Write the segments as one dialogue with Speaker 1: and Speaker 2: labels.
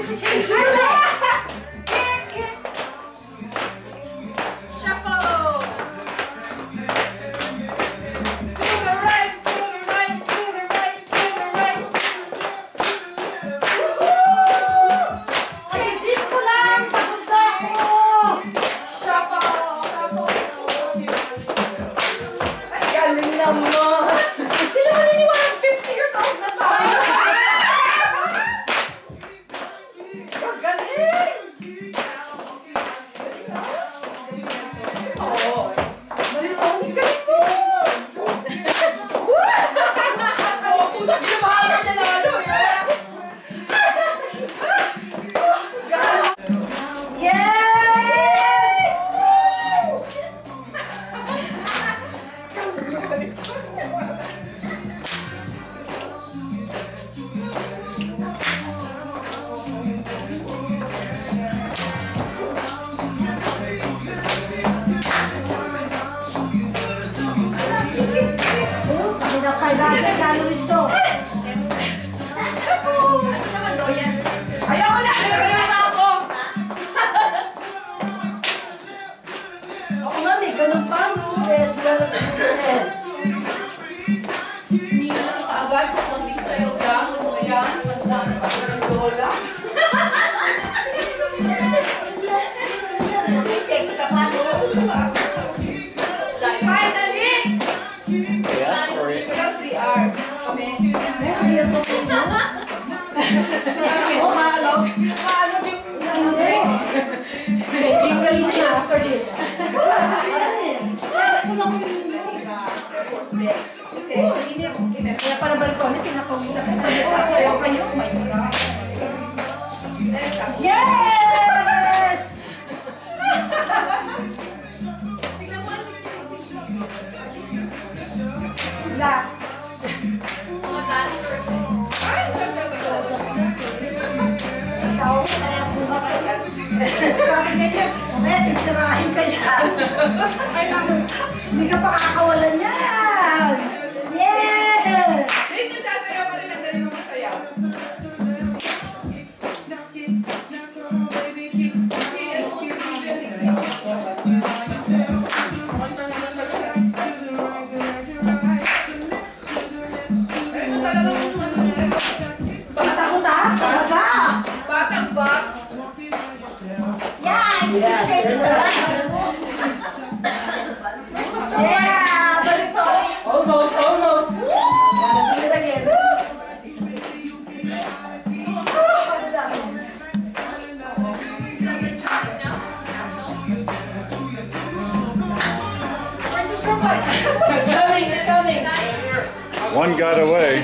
Speaker 1: si Century!
Speaker 2: Shuffle! To the right, to the right, to the right, to the right.
Speaker 1: Legit ko lang! Pagod na ako!
Speaker 2: Shuffle! Ay, galing naman! Sino maniniwala 50 years old na tayo? Galing! Oo. Malilong, galing mo! Oo, puta, pinamahal ka na ano yan!
Speaker 1: Yes! Oh, pagod na kailangan calories to.
Speaker 2: Ayoko na! Ayoko na ako!
Speaker 1: Ako nga, may ganun pa, no? Yes, ganun pa.
Speaker 2: Hindi na kaagad kung mag-mix tayo dyan. Ayan, basta ng lola. Take ka pa. Finally!
Speaker 3: They asked for it.
Speaker 2: We got 3 hours. Kami.
Speaker 1: Oh, maalaw.
Speaker 2: Paano yung
Speaker 1: Hindi.
Speaker 2: jingle mo na after this? Kasi, kaya pala balkon, pinapawisan ka sa sasayaw kayo. Oh my God.
Speaker 1: Yes!
Speaker 2: Last.
Speaker 1: Asawa ko na yung bukas ka yan. Mamaya, titirahin ka dyan. Hindi ka pa kakawalan yan. Yes!
Speaker 2: Dito sasayaw pa rin ang dali mo masayaw.
Speaker 1: Takot ha? Takot ha?
Speaker 2: Batang bak.
Speaker 1: Yeah! Yeah! Balik to!
Speaker 2: Almost, almost. Wanna do it again. Where's the strobe light? It's coming, it's coming.
Speaker 3: One got away.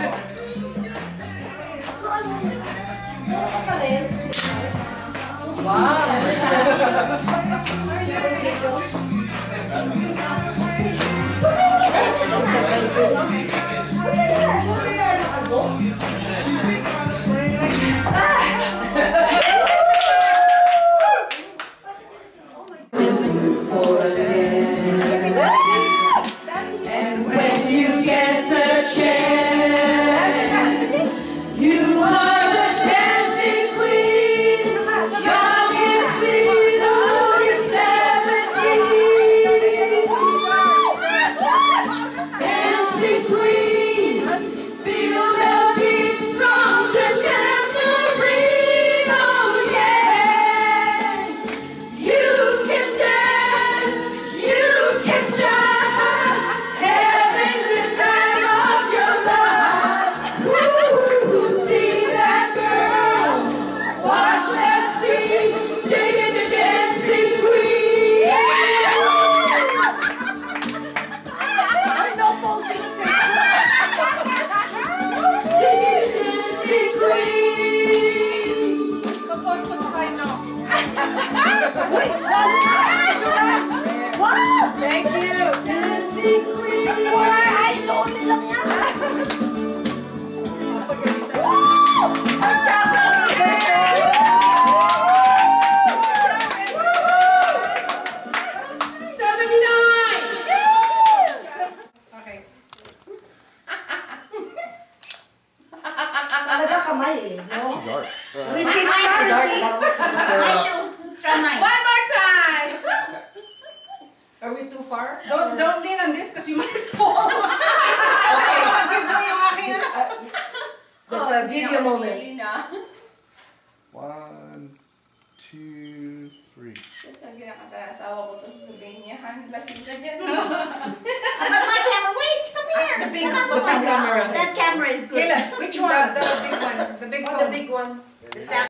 Speaker 2: And when you get the chance, you are the dancing queen, young and sweet, only 17. Dancing queen.
Speaker 1: talaga kamay eh. No?
Speaker 3: Dark.
Speaker 1: Repeat ka, repeat.
Speaker 2: Try mine. One more time.
Speaker 1: Are we too far?
Speaker 2: Don't lean on this because you might fall. Okay, give mo yung akin.
Speaker 1: That's a video moment.
Speaker 2: Lina.
Speaker 3: 1, 2, 3.
Speaker 2: Sabi na kata na asawa ko to sasabihin niya, Han, lasing ka dyan.
Speaker 4: But my camera, wait, come here.
Speaker 1: The big
Speaker 4: Another one.
Speaker 1: camera.
Speaker 4: That camera is good.
Speaker 2: Kayla, which one? The big one. The big phone.
Speaker 4: The big one. The